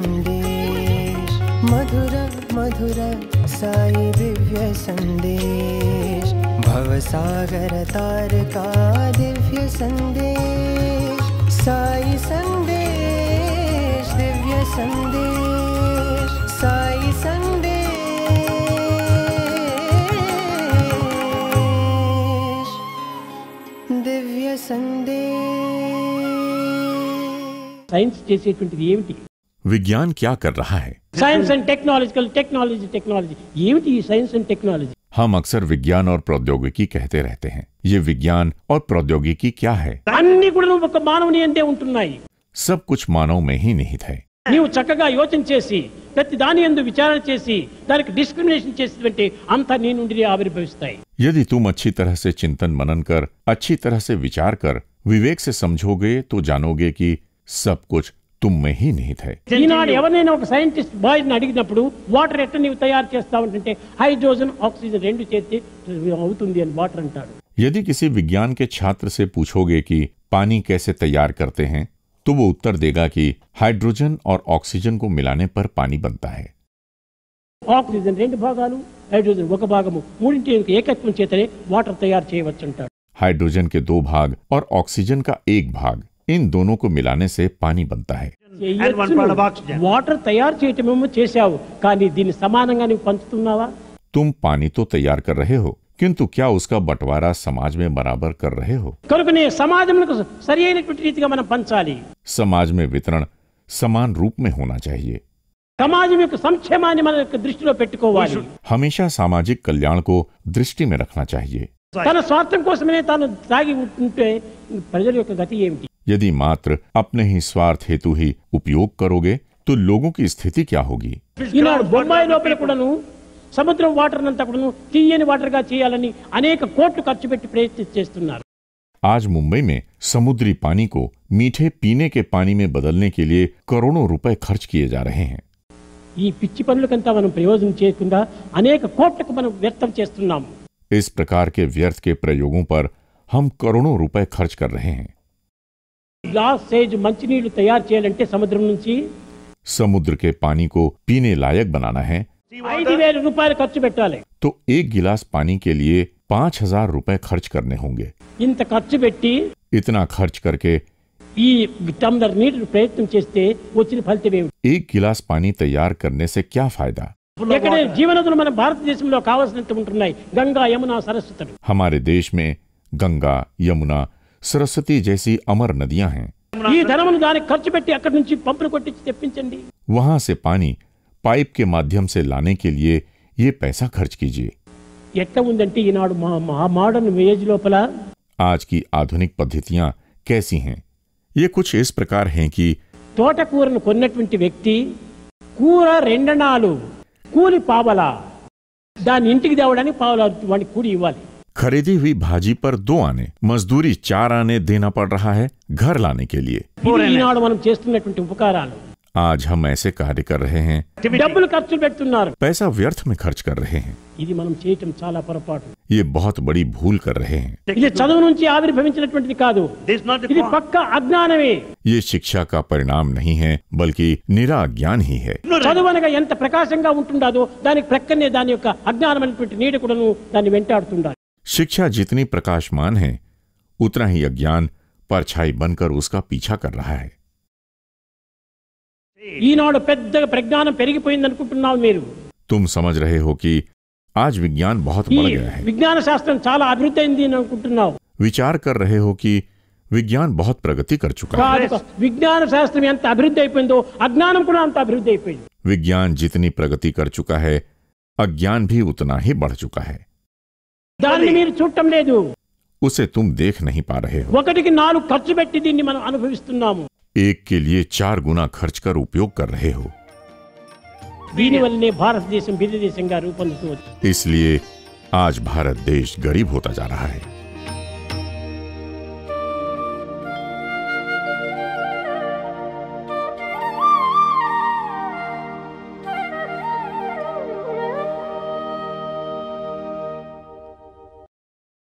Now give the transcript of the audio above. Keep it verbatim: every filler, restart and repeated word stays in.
संदेश, मधुर मधुर साई दिव्य संदेश, भवसागर तार का दिव्य संदेश, साई संदेश दिव्य संदेश, साई संदेश दिव्य संदेश। साइंस చేసేటువంటిది ఏమిటి? विज्ञान क्या कर रहा है? Science and technological technology technology ఏమిటి ఈ సైన్స్ అండ్ టెక్నాలజీ? हम अक्सर विज्ञान और प्रौद्योगिकी कहते रहते हैं। ये विज्ञान और प्रौद्योगिकी क्या है? అన్ని కూడా ఒక మానవుని అందే ఉంటున్నాయి। सब कुछ मानव में ही निहित है। నీవు చక్కగా యోచన చేసి ప్రతి దాని యందు విచారణ చేసి దానికి డిస్క్రిమినేషన్ చేసినట్టే అంతా నీ నుండి ఆవిర్భవిస్తాయి। यदि तुम अच्छी तरह से चिंतन मनन कर, अच्छी तरह से विचार कर, विवेक से समझोगे तो जानोगे कि सब कुछ तुम में ही निहित है। ఈనాడు ఎవరైనా ఒక సైంటిస్ట్ బాయ్ ని అడిగినప్పుడు వాటర్ ఎట్లా నీవు తయారు చేస్తావంటే హైడ్రోజన్ ఆక్సిజన్ రెండు చేస్తే అవుతుంది అని వాటర్ అంటాడు। यदि किसी विज्ञान के छात्र से पूछोगे कि पानी कैसे तैयार करते हैं, तो वो उत्तर देगा कि हाइड्रोजन और ऑक्सीजन को मिलाने पर पानी बनता है। ఆక్సిజన్ రెండు భాగాలు హైడ్రోజన్ ఒక భాగము మూడింటి యొక్క ఏకత్వం చేతనే వాటర్ తయారు చేయవచ్చు అంటాడు। हाइड्रोजन के दो भाग और ऑक्सीजन का एक भाग, इन दोनों को मिलाने से पानी बनता है। వాటర్ తయారు చేయటమేమో చేశావు, కానీ దీన్ని సమానంగా నువ్వు పంచుతున్నావా? तुम पानी तो तैयार कर रहे हो, किंतु क्या उसका बंटवारा समाज में बराबर कर रहे हो? కనుకనే సమాజమునకు సరి అయినటువంటి రీతిగా మనం పంచాలి। समाज में वितरण समान रूप में होना चाहिए। సమాజం యొక్క సంక్షేమాన్ని మన యొక్క దృష్టిలో పెట్టుకోవాలి। हमेशा सामाजिक कल्याण को दृष्टि में रखना चाहिए। తన స్వార్థం కోసమే తాను తాగి ఉంటే ప్రజల యొక్క గతి ఏమిటి? यदि मात्र अपने ही स्वार्थ हेतु ही उपयोग करोगे तो लोगों की स्थिति क्या होगी? ఈనాడు బొంబాయి లోపల కూడాను సముద్రం వాటర్ అంతా కూడాను తీయని వాటర్ గా చేయాలని అనేక కోట్లు ఖర్చు పెట్టి ప్రయత్నం చేస్తున్నారు। आज मुंबई में समुद्री पानी को मीठे पीने के पानी में बदलने के लिए करोड़ों रुपए खर्च किए जा रहे हैं। ఈ పిచ్చి పనులకంతా మనం ప్రయోజనం చేయకుండా అనేక కోట్లకు మనం వ్యర్థం చేస్తున్నాము। इस प्रकार के व्यर्थ के प्रयोगों पर हम करोड़ों रुपए खर्च कर रहे हैं। గ్లాస్ సైజ్ మంచినీళ్లు తయారు చేయాలంటే సముద్రం నుంచి समुद्र के पानी को पीने लायक बनाना है ఐదు వేల రూపాయలు ఖర్చు పెట్టాలి। तो एक गिलास पानी के लिए पाँच हजार रुपए खर्च करने होंगे। ఇంత ఖర్చు పెట్టి इतना खर्च करके ఈ టంబ్లర్ నీళ్లు ప్రయత్నం చేస్తే వచ్చిన ఫలితం ఏమిటి? एक गिलास पानी तैयार करने से क्या फायदा? ఎక్కడ జీవనదులు మన భారతదేశంలో కావాల్సినంత ఉంటున్నాయి, గంగా యమున సరస్వతులు। हमारे देश में गंगा, यमुना, सरस्वती जैसी अमर नदियां हैं। ఈ ధనమును దానికి ఖర్చు పెట్టి అక్కడి నుంచి పంపులు కొట్టించి తెప్పించండి। वहां से पानी पाइप के माध्यम से लाने के लिए ये पैसा खर्च कीजिए। ఎట్లా ఉందంటే ఈనాడు మా మోడర్న్ ఏజ్ లోపల आज की आधुनिक पद्धतियां कैसी हैं? ये कुछ इस प्रकार हैं कि తోటకూరను కొన్నటువంటి వ్యక్తి కూర రెండనాలు కూలి పావలా, దాని ఇంటికి తేవడానికి పావలా వాడికి కూలి ఇవ్వాలి। खरीदी हुई भाजी पर दो आने, मजदूरी चार आने देना पड़ रहा है घर लाने के लिए। ఇది ఈనాడు మనం చేస్తున్నటువంటి ఉపకారాలు। आज हम ऐसे कार्य कर रहे हैं, డబ్బులు ఖర్చు పెడుతున్నారు, पैसा व्यर्थ में खर्च कर रहे हैं। ఇది మనం చేయటం చాలా పొరపాటు। ये बहुत बड़ी भूल कर रहे हैं। ఇది చదువు నుంచి ఆవిర్భవించినటువంటిది కాదు, ఇది పక్కా అజ్ఞానమే। ये शिक्षा का परिणाम नहीं है, बल्कि निरा अज्ञान ही है। చదువు అనగా ఎంత ప్రకాశంగా ఉంటుందో దానికి ప్రక్కనే దాని యొక్క అజ్ఞానమైనటువంటి నీడ కూడాను దాన్ని వెంటాడుతుండాలి। शिक्षा जितनी प्रकाशमान है, उतना ही अज्ञान परछाई बनकर उसका पीछा कर रहा है। ఈనాడు పెద్దగా ప్రజ్ఞానం పెరిగిపోయింది అనుకుంటున్నావు మీరు। तुम समझ रहे हो कि आज विज्ञान बहुत ఈ बढ़ गया है। విజ్ఞాన శాస్త్రం చాలా అభివృద్ధి అయింది అని అనుకుంటున్నావు। विचार कर रहे हो कि विज्ञान बहुत प्रगति कर चुका है। కాదు, విజ్ఞాన శాస్త్రం ఎంత అభివృద్ధి అయిపోయిందో అజ్ఞానం కూడా అంత అభివృద్ధి అయిపోయింది। विज्ञान जितनी प्रगति कर चुका है, अज्ञान भी उतना ही बढ़ चुका है। దాన్ని మీరు చూడటం లేదు। उसे तुम देख नहीं पा रहे हो। ఒకటికి నాలుగు ఖర్చు పెట్టి దీన్ని మనం అనుభవిస్తున్నాము। एक के लिए चार गुना खर्च कर उपयोग कर रहे हो। దీనివల్లనే భారతదేశం బీద దేశంగా రూపొందుతూ వచ్చింది। इसलिए आज भारत देश गरीब होता जा रहा है।